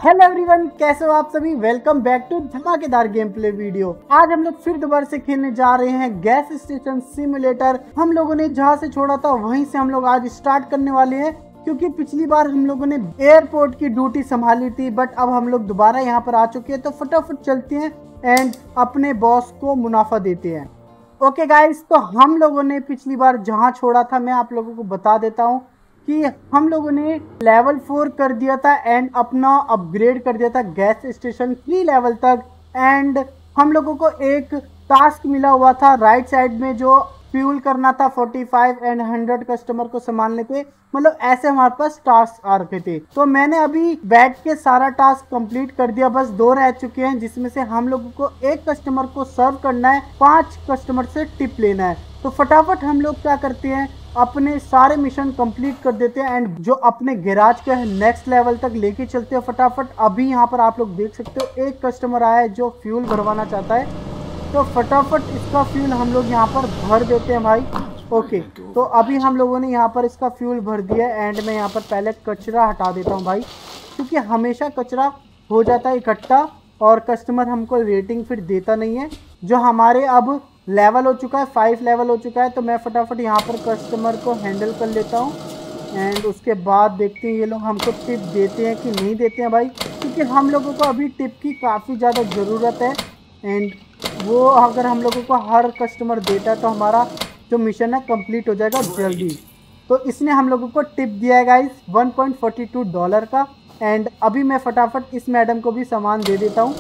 Hello everyone, कैसे हो आप सभी। वेलकम बैक टू धमाकेदार गेम प्ले वीडियो। आज हम लोग फिर दोबारा से खेलने जा रहे हैं गैस स्टेशन सिमुलेटर। हम लोगों ने जहां से छोड़ा था वहीं से हम लोग आज स्टार्ट करने वाले हैं, क्योंकि पिछली बार हम लोगों ने एयरपोर्ट की ड्यूटी संभाली थी, बट अब हम लोग दोबारा यहाँ पर आ चुके हैं। तो फटाफट चलते हैं एंड अपने बॉस को मुनाफा देते हैं। ओके गाइस, तो हम लोगों ने पिछली बार जहाँ छोड़ा था मैं आप लोगों को बता देता हूँ कि हम लोगों ने लेवल 4 कर दिया था एंड अपना अपग्रेड कर दिया था गैस स्टेशन 3 लेवल तक। एंड हम लोगों को एक टास्क मिला हुआ था राइट साइड में, जो फ्यूल करना था 45 एंड 100 कस्टमर को संभालने थे। मतलब ऐसे हमारे पास टास्क आ रखे थे। तो मैंने अभी बैठ के सारा टास्क कंप्लीट कर दिया, बस 2 रह चुके हैं, जिसमें से हम लोगों को 1 कस्टमर को सर्व करना है, 5 कस्टमर से टिप लेना है। तो फटाफट हम लोग क्या करते हैं, अपने सारे मिशन कंप्लीट कर देते हैं एंड जो अपने गैराज के नेक्स्ट लेवल तक लेके चलते हैं फटाफट। अभी यहाँ पर आप लोग देख सकते हो एक कस्टमर आया है जो फ्यूल भरवाना चाहता है, तो फटाफट इसका फ्यूल हम लोग यहाँ पर भर देते हैं भाई। ओके, तो अभी हम लोगों ने यहाँ पर इसका फ्यूल भर दिया एंड मैं यहाँ पर पहले कचरा हटा देता हूँ भाई, क्योंकि हमेशा कचरा हो जाता है इकट्ठा और कस्टमर हमको रेटिंग फिर देता नहीं है। जो हमारे अब लेवल हो चुका है 5 लेवल हो चुका है, तो मैं फटाफट यहाँ पर कस्टमर को हैंडल कर लेता हूँ एंड उसके बाद देखते हैं ये लोग हमको टिप देते हैं कि नहीं देते हैं भाई, क्योंकि हम लोगों को अभी टिप की काफ़ी ज़्यादा ज़रूरत है। एंड वो अगर हम लोगों को हर कस्टमर देता है तो हमारा जो मिशन है कंप्लीट हो जाएगा जल्दी। तो इसने हम लोगों को टिप दिया है गाइस $1.42 का। एंड अभी मैं फटाफट इस मैडम को भी सामान दे देता हूँ।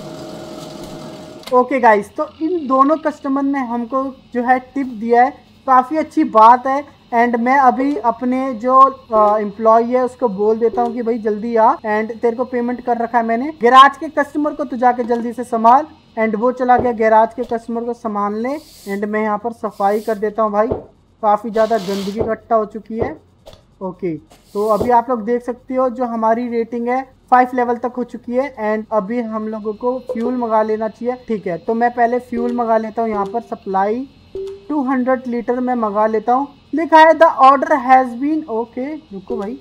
ओके गाइस, तो इन दोनों कस्टमर ने हमको जो है टिप दिया है, काफ़ी अच्छी बात है। एंड मैं अभी अपने जो एम्प्लॉय है उसको बोल देता हूँ कि भाई जल्दी आ, एंड तेरे को पेमेंट कर रखा है मैंने। गैराज के कस्टमर को तू जाके जल्दी से संभाल। एंड वो चला गया गैराज के कस्टमर को संभालने एंड मैं यहाँ पर सफाई कर देता हूँ भाई, काफ़ी ज़्यादा गंदगी इकट्ठा हो चुकी है। ओके, तो अभी आप लोग देख सकते हो जो हमारी रेटिंग है 5 लेवल तक हो चुकी है एंड अभी हम लोगों को फ्यूल मंगा लेना चाहिए। ठीक है, तो मैं पहले फ्यूल मंगा लेता हूँ। यहाँ पर सप्लाई 200 लीटर में मंगा लेता हूँ। लिखा है the order has been. Okay रुको भाई,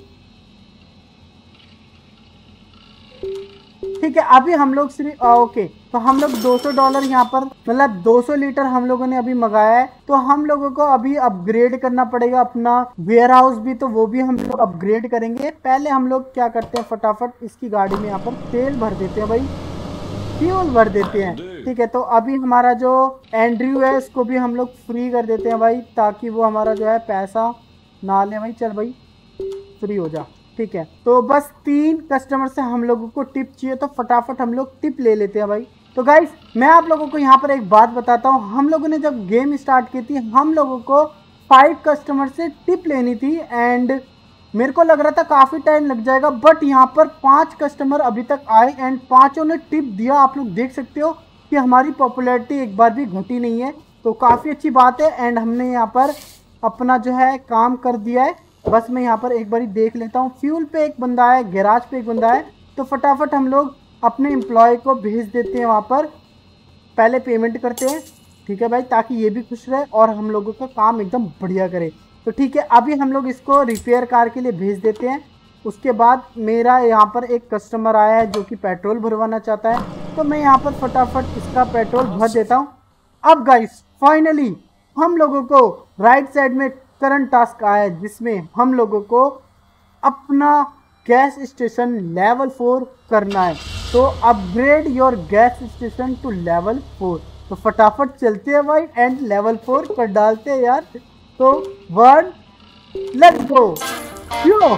ठीक है, अभी हम लोग सिर्फ ओके, तो हम लोग $200 यहाँ पर मतलब 200 लीटर हम लोगों ने अभी मंगाया है। तो हम लोगों को अभी अपग्रेड करना पड़ेगा अपना वेयर हाउस भी, तो वो भी हम लोग अपग्रेड करेंगे। पहले हम लोग क्या करते हैं, फटाफट इसकी गाड़ी में यहाँ पर तेल भर देते हैं भाई, फ्यूल भर देते हैं। ठीक है, तो अभी हमारा जो एंड्रयू है उसको भी हम लोग फ्री कर देते हैं भाई, ताकि वो हमारा जो है पैसा ना ले भाई। चल भाई फ्री हो जा। ठीक है, तो बस 3 कस्टमर से हम लोगों को टिप चाहिए, तो फटाफट हम लोग टिप ले लेते हैं भाई। तो गाइस, मैं आप लोगों को यहाँ पर एक बात बताता हूँ। हम लोगों ने जब गेम स्टार्ट की थी हम लोगों को 5 कस्टमर से टिप लेनी थी एंड मेरे को लग रहा था काफ़ी टाइम लग जाएगा, बट यहाँ पर 5 कस्टमर अभी तक आए एंड 5 ने टिप दिया। आप लोग देख सकते हो कि हमारी पॉपुलैरिटी एक बार भी घटी नहीं है, तो काफ़ी अच्छी बात है। एंड हमने यहाँ पर अपना जो है काम कर दिया है। बस मैं यहाँ पर एक बारी देख लेता हूँ, फ्यूल पे एक बंदा है, गैराज पे एक बंदा है, तो फटाफट हम लोग अपने एम्प्लॉय को भेज देते हैं वहाँ पर। पहले पेमेंट करते हैं, ठीक है भाई, ताकि ये भी खुश रहे और हम लोगों का काम एकदम बढ़िया करे। तो ठीक है, अभी हम लोग इसको रिपेयर कार के लिए भेज देते हैं। उसके बाद मेरा यहाँ पर एक कस्टमर आया है जो कि पेट्रोल भरवाना चाहता है, तो मैं यहाँ पर फटाफट इसका पेट्रोल भर देता हूँ। अब गाइस फाइनली हम लोगों को राइट साइड में करंट टास्क आया है, जिसमें हम लोगों को अपना गैस स्टेशन लेवल 4 करना है। तो upgrade your gas station to level 4। तो फटाफट चलते हैं भाई एंड लेवल 4 कर डालते हैं यार। तो 1 लेट्स गो। यो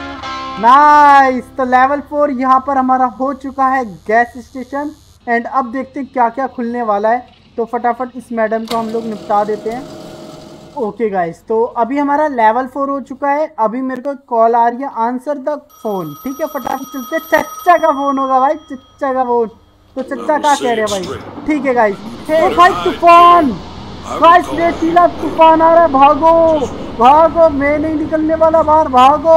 नाइस, तो लेवल 4 यहाँ पर हमारा हो चुका है गैस स्टेशन। एंड अब देखते हैं क्या क्या खुलने वाला है। तो फटाफट इस मैडम को हम लोग निपटा देते हैं। ओके गाइस, तो अभी हमारा लेवल 4 हो चुका है। अभी मेरे को कॉल आ रही है, आंसर द फोन। ठीक है, फटाफट चलते हैं। चच्चा का फोन होगा भाई, चच्चा का फोन। तो चच्चा क्या कह रहे हैं भाई। ठीक है गाइस, हे भाई तूफान, गाइस रेतीला तूफान आ रहा है, भागो भागो, मैं नहीं निकलने वाला बाहर, भागो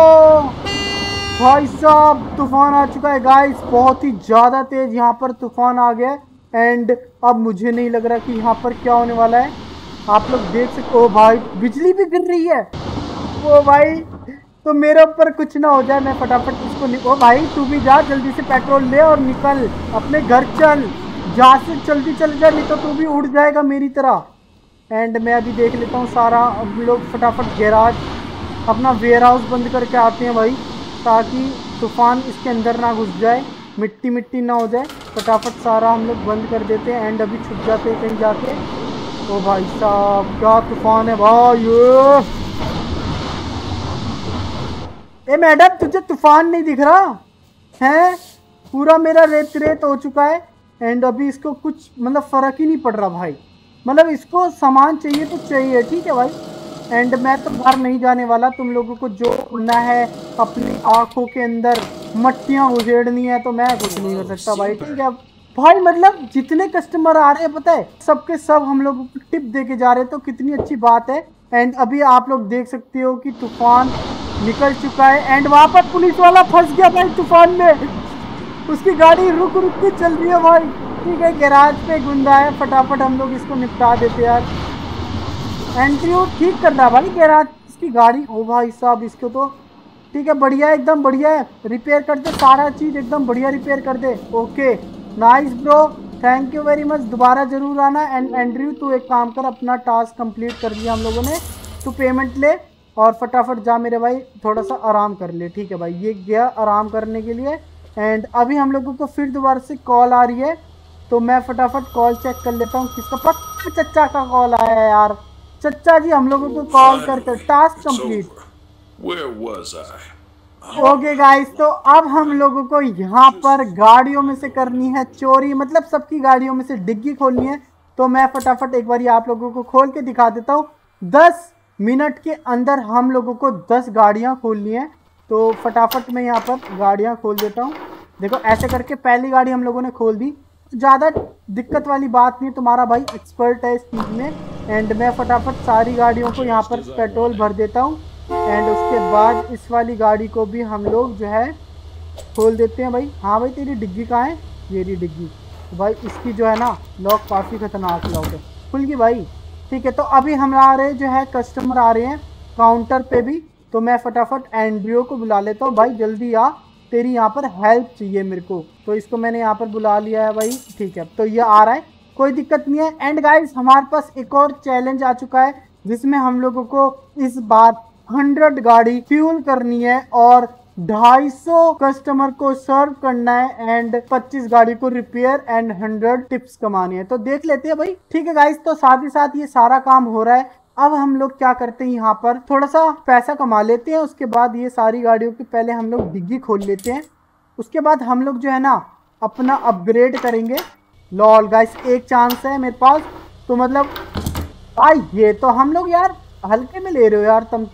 भाई साहब। तूफान आ चुका है गाइस, बहुत ही ज़्यादा तेज यहाँ पर तूफान आ गया एंड अब मुझे नहीं लग रहा कि यहाँ पर क्या होने वाला है। आप लोग देख सकते हो भाई, बिजली भी गिर रही है। ओ भाई तो मेरे ऊपर कुछ ना हो जाए, मैं फटाफट इसको ओ भाई तू भी जा, जल्दी से पेट्रोल ले और निकल अपने घर चल, जहाँ से जल्दी चल जा, नहीं तो तू भी उड़ जाएगा मेरी तरह। एंड मैं अभी देख लेता हूँ सारा, हम लोग फटाफट गैराज अपना वेयर हाउस बंद करके आते हैं भाई, ताकि तूफान इसके अंदर ना घुस जाए, मिट्टी मिट्टी ना हो जाए। फटाफट सारा हम लोग बंद कर देते हैं एंड अभी छुप जाते हैं कहीं जाके। ओ भाई साहब क्या तूफान है भाई ए मैडम, तुझे तूफान नहीं दिख रहा है? पूरा मेरा रेत रेत हो चुका है एंड अभी इसको कुछ मतलब फर्क ही नहीं पड़ रहा भाई। मतलब इसको सामान चाहिए तो चाहिए, ठीक है भाई। एंड मैं तो बाहर नहीं जाने वाला, तुम लोगों को जो करना है अपनी आंखों के अंदर मट्टियां उजेड़नी है तो मैं कुछ नहीं कर सकता भाई, ठीक है भाई। मतलब जितने कस्टमर आ रहे हैं पता है सबके सब हम लोगों को टिप दे के जा रहे हैं, तो कितनी अच्छी बात है। एंड अभी आप लोग देख सकते हो कि तूफान निकल चुका है एंड वहां पर पुलिस वाला फंस गया भाई तूफान में, उसकी गाड़ी रुक रुक के चल रही है भाई, ठीक है। गैराज पे गुंदा है, फटाफट हम लोग इसको निपटा देते यार। एंड्रयू ठीक कर रहा है भाई गैराज इसकी गाड़ी। ओ भाई साहब इसको तो ठीक है, बढ़िया है, एकदम बढ़िया है, रिपेयर कर दे सारा चीज़, एकदम बढ़िया रिपेयर कर दे। Okay nice bro, thank you very much, दोबारा जरूर आना। एंड एंड्रयू तू एक काम कर, अपना टास्क कंप्लीट कर दिया हम लोगों ने, तू पेमेंट ले और फटाफट जा मेरे भाई, थोड़ा सा आराम कर ले, ठीक है भाई। ये गया आराम करने के लिए एंड अभी हम लोगों को फिर दोबारा से कॉल आ रही है, तो मैं फटाफट कॉल चेक कर लेता हूँ किसका। पक्का चच्चा का कॉल आया है यार, चच्चा जी हम लोगों को कॉल करके टास्क कंप्लीट। ओके गाइस, तो अब हम लोगों को यहाँ पर गाड़ियों में से करनी है चोरी, मतलब सबकी गाड़ियों में से डिग्गी खोलनी है। तो मैं फटाफट एक बार आप लोगों को खोल के दिखा देता हूँ। 10 मिनट के अंदर हम लोगों को 10 गाड़ियाँ खोलनी है, तो फटाफट मैं यहाँ पर गाड़ियाँ खोल देता हूँ। देखो ऐसे करके पहली गाड़ी हम लोगों ने खोल दी, ज़्यादा दिक्कत वाली बात नहीं, तुम्हारा भाई एक्सपर्ट है इस चीज़ में। एंड मैं फटाफट सारी गाड़ियों को यहाँ पर पेट्रोल भर देता हूँ एंड उसके बाद इस वाली गाड़ी को भी हम लोग जो है खोल देते हैं भाई। हाँ भाई तेरी डिग्गी कहाँ है? ये रही डिग्गी। तो भाई इसकी जो है ना लॉक काफ़ी खतरनाक लॉक है, खुल गई भाई, ठीक है। तो अभी हमारे जो है कस्टमर आ रहे हैं काउंटर पे भी, तो मैं फटाफट एंड्रियो को बुला लेता हूँ। भाई जल्दी आ, तेरी यहाँ पर हेल्प चाहिए मेरे को, तो इसको मैंने यहाँ पर बुला लिया है भाई, ठीक है। तो ये आ रहा है, कोई दिक्कत नहीं है। एंड गाइस हमारे पास एक और चैलेंज आ चुका है, जिसमें हम लोगों को इस बार 100 गाड़ी फ्यूल करनी है और 250 कस्टमर को सर्व करना है एंड 25 गाड़ी को रिपेयर एंड 100 टिप्स कमानी है। तो देख लेते हैं भाई, ठीक है गाइस। तो साथ ही साथ ये सारा काम हो रहा है। अब हम लोग क्या करते हैं, यहाँ पर थोड़ा सा पैसा कमा लेते हैं, उसके बाद ये सारी गाड़ियों की पहले हम लोग डिग्गी खोल लेते हैं, उसके बाद हम लोग जो है ना अपना अपग्रेड करेंगे। लॉल गाइस एक चांस है मेरे पास, तो मतलब भाई ये तो हम लोग यार हल्के में ले रहे हो यार, तुम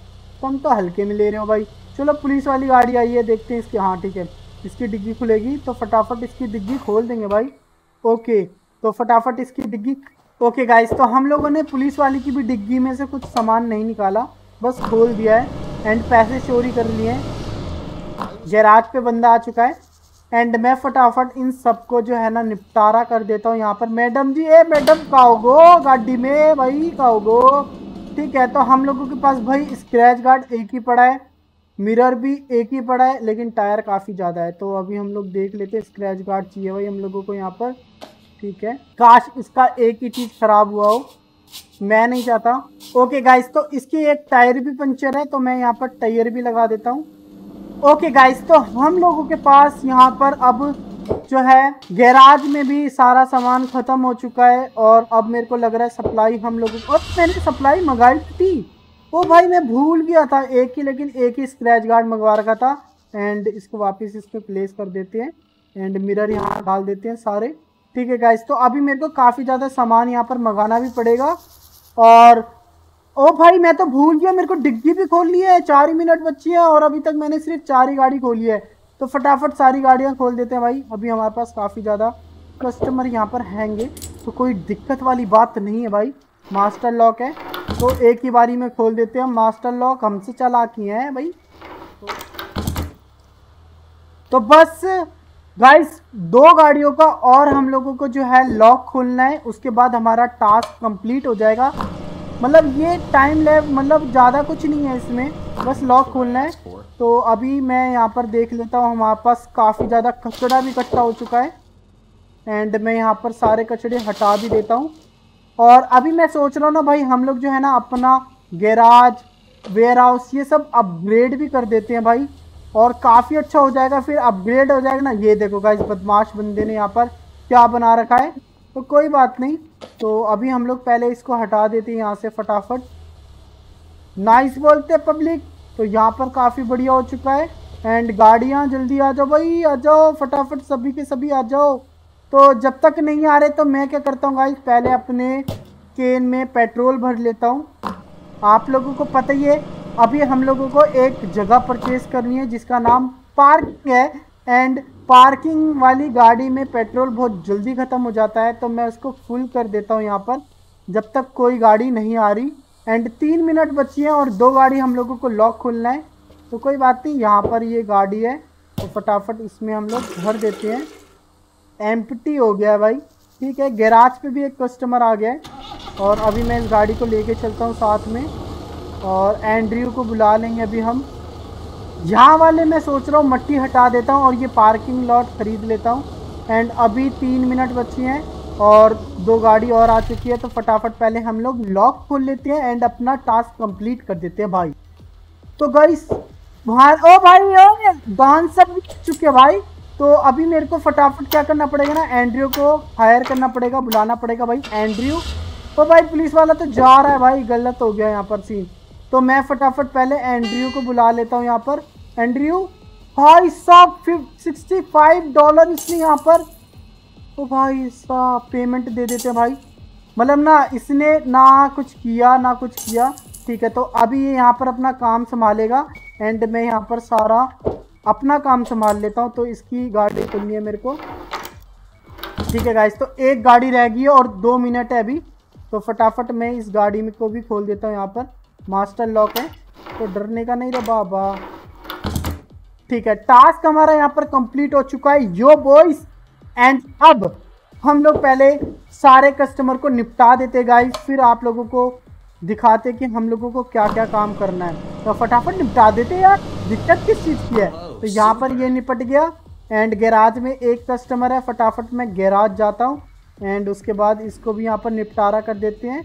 तो हल्के में ले रहे हो भाई। चलो पुलिस वाली गाड़ी आई है, देखते हैं इसकी। हाँ ठीक है, इसकी डिग्गी खुलेगी तो फटाफट इसकी डिग्गी खोल देंगे भाई। ओके तो फटाफट इसकी डिग्गी। ओके गाइस, तो हम लोगों ने पुलिस वाली की भी डिग्गी में से कुछ सामान नहीं निकाला, बस खोल दिया है एंड पैसे चोरी कर लिए हैं। गैराज पे बंदा आ चुका है एंड मैं फटाफट इन सबको जो है ना निपटारा कर देता हूँ। यहाँ पर मैडम जी, ए मैडम काओगो गाड़ी में भाई, काओगो, ठीक है। तो हम लोगों के पास भाई स्क्रैच गार्ड एक ही पड़ा है, मिरर भी एक ही पड़ा है, लेकिन टायर काफ़ी ज़्यादा है, तो अभी हम लोग देख लेते हैं। स्क्रैच गार्ड चाहिए भाई हम लोगों को यहाँ पर, ठीक है। काश इसका एक ही चीज़ खराब हुआ हो, मैं नहीं चाहता। ओके गाइस, तो इसकी एक टायर भी पंचर है, तो मैं यहाँ पर टायर भी लगा देता हूँ। ओके गाइस, तो हम लोगों के पास यहाँ पर अब जो है गैराज में भी सारा सामान खत्म हो चुका है और अब मेरे को लग रहा है सप्लाई हम लोगों को, और मैंने सप्लाई मंगाई थी वो भाई मैं भूल गया था एक ही, लेकिन एक ही स्क्रैच गार्ड मंगवा रखा था। एंड इसको वापस इस पर प्लेस कर देते हैं एंड मिरर यहाँ डाल देते हैं सारे, ठीक है गाइस। तो अभी मेरे को काफ़ी ज़्यादा सामान यहाँ पर मंगाना भी पड़ेगा। और ओ भाई मैं तो भूल गया, मेरे को डिग्गी भी खोलनी है, 4 ही मिनट बची है और अभी तक मैंने सिर्फ 4 ही गाड़ी खोली है। तो फटाफट सारी गाड़ियाँ खोल देते हैं भाई, अभी हमारे पास काफ़ी ज़्यादा कस्टमर यहाँ पर हैंगे, तो कोई दिक्कत वाली बात नहीं है भाई। मास्टर लॉक है तो एक ही बारी में खोल देते हैं। मास्टर लॉक हमसे चालाकी है भाई। तो बस गाइस 2 गाड़ियों का और हम लोगों को जो है लॉक खोलना है, उसके बाद हमारा टास्क कंप्लीट हो जाएगा। मतलब ये टाइम लैब मतलब ज़्यादा कुछ नहीं है इसमें, बस लॉक खोलना है। तो अभी मैं यहाँ पर देख लेता हूँ, हमारे पास काफ़ी ज़्यादा कचरा भी इकट्ठा हो चुका है एंड मैं यहाँ पर सारे कचरे हटा भी देता हूँ। और अभी मैं सोच रहा हूँ ना भाई, हम लोग जो है ना अपना गैराज, वेयर हाउस ये सब अपग्रेड भी कर देते हैं भाई, और काफ़ी अच्छा हो जाएगा। फिर अपग्रेड हो जाएगा ना। ये देखो गाइस, बदमाश बंदे ने यहाँ पर क्या बना रखा है, तो कोई बात नहीं। तो अभी हम लोग पहले इसको हटा देते हैं यहाँ से फटाफट। नाइस बोलते हैं पब्लिक। तो यहाँ पर काफ़ी बढ़िया हो चुका है एंड गाड़ियाँ जल्दी आ जाओ भाई, आ जाओ फटाफट, सभी के सभी आ जाओ। तो जब तक नहीं आ रहे तो मैं क्या करता हूँ गाइस, पहले अपने केन में पेट्रोल भर लेता हूँ। आप लोगों को पता ही है, अभी हम लोगों को एक जगह परचेज करनी है जिसका नाम पार्किंग है एंड पार्किंग वाली गाड़ी में पेट्रोल बहुत जल्दी ख़त्म हो जाता है। तो मैं उसको फुल कर देता हूँ यहाँ पर जब तक कोई गाड़ी नहीं आ रही। एंड 3 मिनट बची हैं और 2 गाड़ी हम लोगों को लॉक खोलना है। तो कोई बात नहीं, यहाँ पर ये गाड़ी है तो फटाफट इसमें हम लोग भर देते हैं। एम्प्टी हो गया है भाई, ठीक है। गैराज पे भी एक कस्टमर आ गया है और अभी मैं इस गाड़ी को लेके चलता हूँ साथ में, और एंड्रयू को बुला लेंगे अभी हम। यहाँ वाले मैं सोच रहा हूँ मट्टी हटा देता हूँ और ये पार्किंग लॉट खरीद लेता हूँ। एंड अभी 3 मिनट बची हैं और 2 गाड़ी और आ चुकी है। तो फटाफट पहले हम लोग लॉक खोल लेते हैं एंड अपना टास्क कंप्लीट कर देते हैं भाई। तो गाइस वहाँ, ओ भाई ओ बांध सब चुके हैं भाई। तो अभी मेरे को फटाफट क्या करना पड़ेगा ना, एंड्रयू को हायर करना पड़ेगा, बुलाना पड़ेगा भाई एंड्रयू। तो भाई पुलिस वाला तो जा रहा है भाई, गलत हो गया यहाँ पर सीन। तो मैं फटाफट पहले एंड्रयू को बुला लेता हूँ यहाँ पर। एंड्रयू भाई साहब $65 इसने यहाँ पर, तो भाई इसका पेमेंट दे देते हैं भाई। मतलब ना इसने ना कुछ किया ना कुछ किया, ठीक है। तो अभी ये यहाँ पर अपना काम संभालेगा एंड मैं यहाँ पर सारा अपना काम संभाल लेता हूँ। तो इसकी गाड़ी खोलनी है मेरे को, ठीक है गाइस। तो एक गाड़ी रह गई है और 2 मिनट है अभी। तो फटाफट मैं इस गाड़ी में को भी खोल देता हूँ। यहाँ पर मास्टर लॉक है तो डरने का नहीं रे बाबा, ठीक है। टास्क हमारा यहाँ पर कंप्लीट हो चुका है यो बॉयज। एंड अब हम लोग पहले सारे कस्टमर को निपटा देते गाइस, फिर आप लोगों को दिखाते कि हम लोगों को क्या क्या काम करना है। तो फटाफट निपटा देते यार, दिक्कत किस चीज़ की है। तो यहाँ पर ये निपट गया एंड गैराज में एक कस्टमर है, फटाफट मैं गैराज जाता हूँ एंड उसके बाद इसको भी यहाँ पर निपटारा कर देते हैं।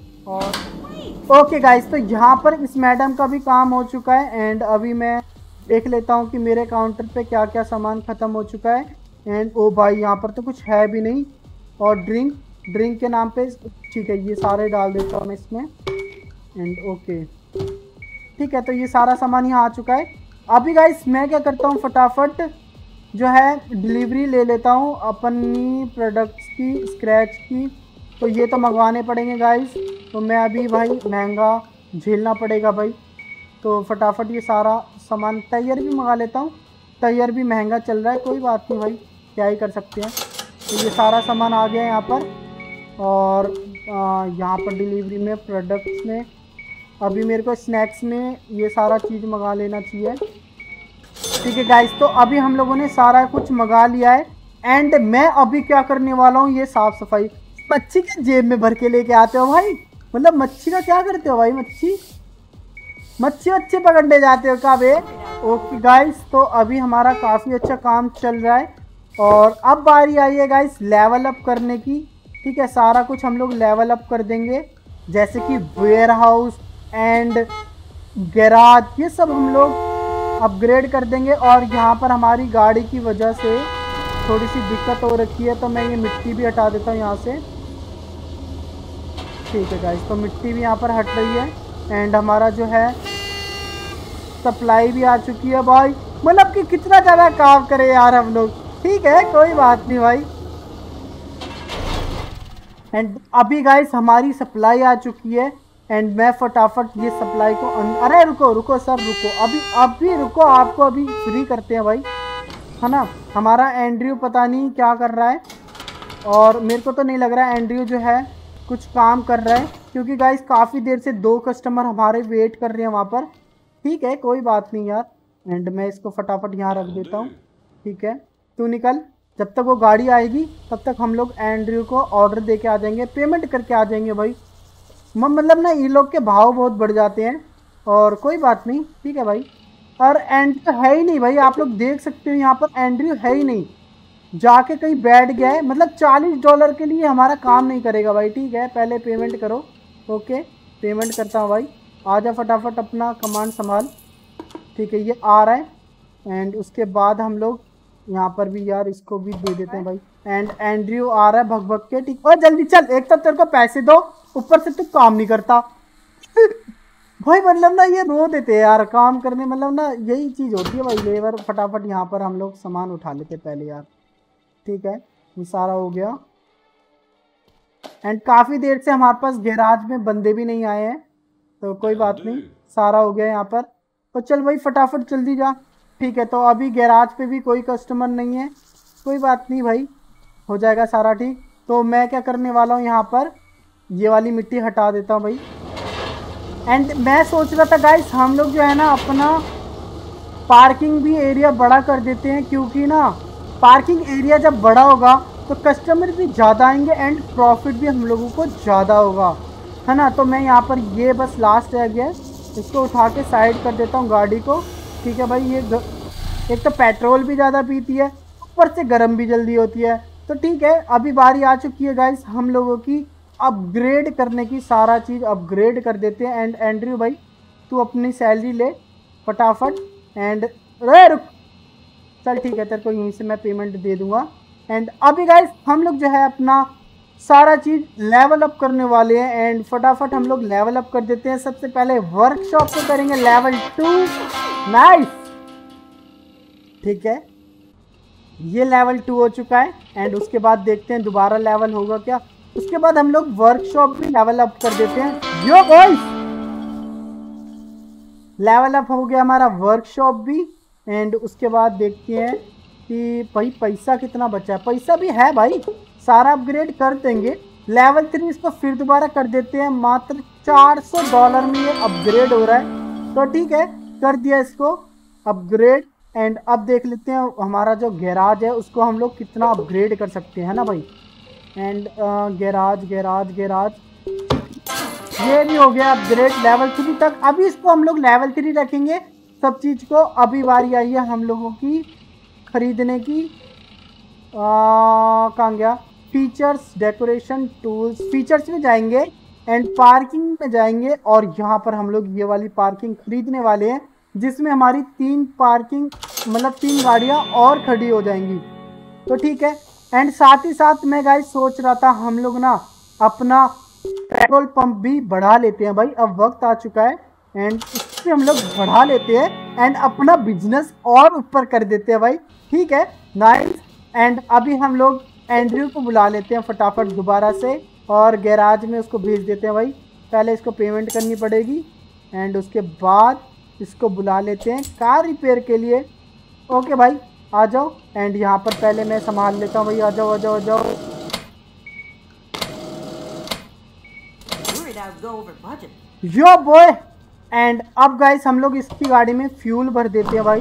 और ओके गाइस, तो यहाँ पर इस मैडम का भी काम हो चुका है एंड अभी मैं देख लेता हूँ कि मेरे काउंटर पे क्या क्या सामान ख़त्म हो चुका है। एंड ओ भाई यहाँ पर तो कुछ है भी नहीं, और ड्रिंक के नाम पे, ठीक है, ये सारे डाल देता हूँ मैं इसमें। एंड ओके ठीक है, तो ये सारा सामान यहाँ आ चुका है। अभी गाइस मैं क्या करता हूँ, फटाफट जो है डिलीवरी ले लेता हूँ अपनी प्रोडक्ट्स की, स्क्रैच की। तो ये तो मंगवाने पड़ेंगे गाइस, तो मैं अभी भाई महंगा झेलना पड़ेगा भाई। तो फटाफट ये सारा सामान, टायर भी मंगा लेता हूँ, टायर भी महंगा चल रहा है, कोई बात नहीं भाई, क्या ही कर सकते हैं। तो ये सारा सामान आ गया है यहाँ पर, और यहाँ पर डिलीवरी में, प्रोडक्ट्स में, अभी मेरे को स्नैक्स में ये सारा चीज़ मंगा लेना चाहिए। ठीक है गाइस, तो अभी हम लोगों ने सारा कुछ मंगा लिया है एंड मैं अभी क्या करने वाला हूँ, ये साफ़ सफाई। मच्छी के जेब में भर के लेके आते हो भाई, मतलब मच्छी का क्या करते हो भाई, मच्छी पकड़ने जाते हो क्या बे। ओके गाइस, तो अभी हमारा काफ़ी अच्छा काम चल रहा है और अब बारी आई है गाइस लेवल अप करने की। ठीक है, सारा कुछ हम लोग लेवल अप कर देंगे, जैसे कि वेयर हाउस एंड गैराज, ये सब हम लोग अपग्रेड कर देंगे। और यहाँ पर हमारी गाड़ी की वजह से थोड़ी सी दिक्कत हो रखी है, तो मैं ये मिट्टी भी हटा देता हूँ यहाँ से। ठीक है गाइस, तो मिट्टी भी यहाँ पर हट रही है एंड हमारा जो है सप्लाई भी आ चुकी है भाई। मतलब कि कितना ज़्यादा काम करे यार हम लोग, ठीक है कोई बात नहीं भाई। एंड अभी गाइस हमारी सप्लाई आ चुकी है एंड मैं फटाफट ये सप्लाई को अरे रुको सर रुको, अभी रुको, आपको अभी फ्री करते हैं भाई, है ना। हमारा एंड्रयू पता नहीं क्या कर रहा है और मेरे को तो नहीं लग रहा है एंड्रयू जो है कुछ काम कर रहा है, क्योंकि गाइस काफ़ी देर से 2 कस्टमर हमारे वेट कर रहे हैं वहाँ पर। ठीक है कोई बात नहीं यार, एंड मैं इसको फटाफट यहाँ रख देता हूँ। ठीक है, तू निकल, जब तक वो गाड़ी आएगी तब तक हम लोग एंड्रयू को ऑर्डर दे के आ जाएंगे, पेमेंट करके आ जाएंगे भाई। मतलब ना ये लोग के भाव बहुत बढ़ जाते हैं, और कोई बात नहीं, ठीक है भाई। और एंड्रयू है ही नहीं भाई, आप लोग देख सकते हो यहाँ पर एंड्रयू है ही नहीं, जाके कहीं बैठ गया है। मतलब $40 के लिए हमारा काम नहीं करेगा भाई। ठीक है, पहले पेमेंट करो। ओके, पेमेंट करता हूँ भाई। आजा फटाफट अपना कमांड संभाल। ठीक है, ये आ रहा है। एंड उसके बाद हम लोग यहाँ पर भी यार इसको भी दे देते हैं भाई। एंड एंड्रयू आ रहा है भग भग के। ठीक, और जल्दी चल, एक तो तेरे को पैसे दो, ऊपर से तू काम नहीं करता। भाई मतलब ना ये रो देते हैं यार काम करने, मतलब ना यही चीज़ होती है भाई। लेबर फटाफट यहाँ पर हम लोग सामान उठा लेते पहले यार। ठीक है, ये सारा हो गया। एंड काफ़ी देर से हमारे पास गैराज में बंदे भी नहीं आए हैं, तो कोई बात नहीं, सारा हो गया यहाँ पर। तो चल भाई फटाफट जल्दी जा। ठीक है, तो अभी गैराज पे भी कोई कस्टमर नहीं है, कोई बात नहीं भाई, हो जाएगा सारा ठीक। तो मैं क्या करने वाला हूँ यहाँ पर, ये वाली मिट्टी हटा देता हूँ भाई। एंड मैं सोच रहा था गाइस हम लोग जो है ना अपना पार्किंग भी एरिया बड़ा कर देते हैं, क्योंकि ना पार्किंग एरिया जब बड़ा होगा तो कस्टमर भी ज़्यादा आएंगे एंड प्रॉफिट भी हम लोगों को ज़्यादा होगा, है ना। तो मैं यहाँ पर ये बस लास्ट रह गया, इसको उठा के साइड कर देता हूँ गाड़ी को। ठीक है भाई, ये एक तो पेट्रोल भी ज़्यादा पीती है, ऊपर से गर्म भी जल्दी होती है। तो ठीक है, अभी बारी आ चुकी है गाइस हम लोगों की अपग्रेड करने की, सारा चीज़ अपग्रेड कर देते हैं। एंड एंड्रयू भाई तू अपनी सैलरी ले फटाफट। एंड रुक, चल ठीक है, तेरे को यहीं से मैं पेमेंट दे दूंगा। एंड अभी गाइस हम लोग जो है अपना सारा चीज़ लेवल अप करने वाले हैं। एंड फटाफट हम लोग लेवल अप कर देते हैं। सबसे पहले वर्कशॉप को करेंगे लेवल 2। नाइस, ठीक है, ये लेवल 2 हो चुका है। एंड उसके बाद देखते हैं दोबारा लेवल होगा क्या। उसके बाद हम लोग वर्कशॉप भी लेवल अप कर देते हैं। यो गाइस, लेवल अप हो गया हमारा वर्कशॉप भी। एंड उसके बाद देखते हैं कि भाई पैसा कितना बचा है। पैसा भी है भाई, सारा अपग्रेड कर देंगे। लेवल 3 इसको फिर दोबारा कर देते हैं, मात्र $400 में ये अपग्रेड हो रहा है। तो ठीक है, कर दिया इसको अपग्रेड। एंड अब देख लेते हैं हमारा जो गैराज है उसको हम लोग कितना अपग्रेड कर सकते हैं, ना भाई। एंड गैराज गैराज गैराज ये भी हो गया अपग्रेड लेवल 3 तक। अभी इसको हम लोग लेवल 3 रखेंगे सब चीज़ को। अभी बारी आई है हम लोगों की खरीदने की। कहाँ गया, फीचर्स, डेकोरेशन, टूल्स। फीचर्स में जाएंगे एंड पार्किंग में जाएंगे, और यहाँ पर हम लोग ये वाली पार्किंग खरीदने वाले हैं, जिसमें हमारी 3 पार्किंग मतलब 3 गाड़ियाँ और खड़ी हो जाएंगी। तो ठीक है। एंड साथ ही साथ मैं गाइस सोच रहा था हम लोग ना अपना पेट्रोल पंप भी बढ़ा लेते हैं भाई। अब वक्त आ चुका है एंड इससे हम लोग बढ़ा लेते हैं एंड अपना बिजनेस और ऊपर कर देते हैं भाई। ठीक है, नाइस। एंड अभी हम लोग एंड्रयू को बुला लेते हैं फटाफट दोबारा से, और गैराज में उसको भेज देते हैं भाई। पहले इसको पेमेंट करनी पड़ेगी एंड उसके बाद इसको बुला लेते हैं कार रिपेयर के लिए। ओके भाई, आ जाओ। एंड यहाँ पर पहले मैं संभाल लेता हूँ भाई। आ जाओ आ जाओ आ जाओ। Yo boy. एंड अब गाइस हम लोग इसकी गाड़ी में फ्यूल भर देते हैं भाई।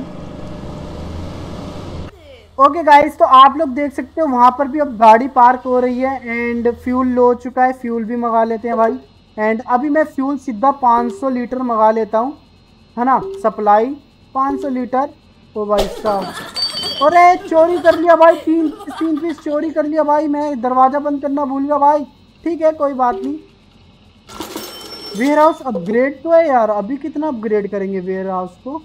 ओके गाइस, तो आप लोग देख सकते हो वहाँ पर भी अब गाड़ी पार्क हो रही है एंड फ्यूल लो हो चुका है। फ्यूल भी मंगा लेते हैं भाई। एंड अभी मैं फ्यूल सीधा 500 लीटर मंगा लेता हूँ, है ना। Supply 500 litre. तो भाई साहब, अरे चोरी कर लिया भाई, तीन पीस चोरी कर लिया भाई। मैं दरवाज़ा बंद करना भूल गया भाई। ठीक है, कोई बात नहीं। वेयर हाउस अपग्रेड तो है यार, अभी कितना अपग्रेड करेंगे वेयर हाउस को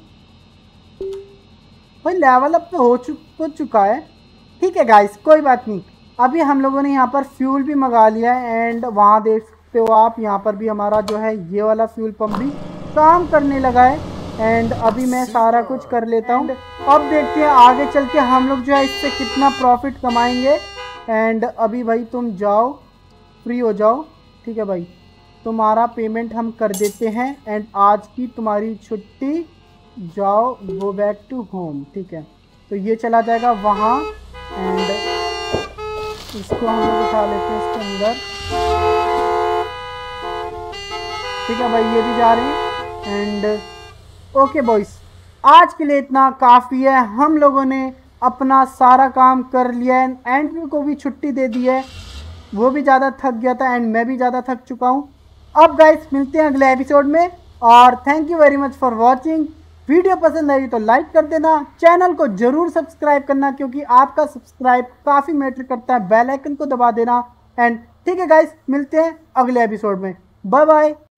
भाई। लेवल अप तो हो चुका है। ठीक है गाइस, कोई बात नहीं। अभी हम लोगों ने यहाँ पर फ्यूल भी मंगा लिया है एंड वहाँ देख सकते हो आप, यहाँ पर भी हमारा जो है ये वाला फ्यूल पंप भी काम करने लगा है। एंड अभी मैं सारा कुछ कर लेता हूँ। अब देखते हैं आगे चल के हम लोग जो है इससे कितना प्रॉफिट कमाएंगे। एंड अभी भाई तुम जाओ, फ्री हो जाओ। ठीक है भाई, तुम्हारा पेमेंट हम कर देते हैं एंड आज की तुम्हारी छुट्टी, जाओ, गो बैक टू होम। ठीक है, तो ये चला जाएगा वहाँ एंड इसको हम लोग उठा लेते हैं इसके अंदर। ठीक है भाई, ये भी जा रहे हैं। एंड ओके बॉयज, आज के लिए इतना काफ़ी है। हम लोगों ने अपना सारा काम कर लिया है। एंड्रयू को भी छुट्टी दे दी है, वो भी ज़्यादा थक गया था एंड मैं भी ज़्यादा थक चुका हूँ। अब गाइस मिलते हैं अगले एपिसोड में। और thank you very much for watching. Video पसंद आई तो लाइक कर देना, चैनल को जरूर सब्सक्राइब करना क्योंकि आपका सब्सक्राइब काफ़ी मैटर करता है। बेल आइकन को दबा देना एंड ठीक है गाइस, मिलते हैं अगले एपिसोड में। Bye bye.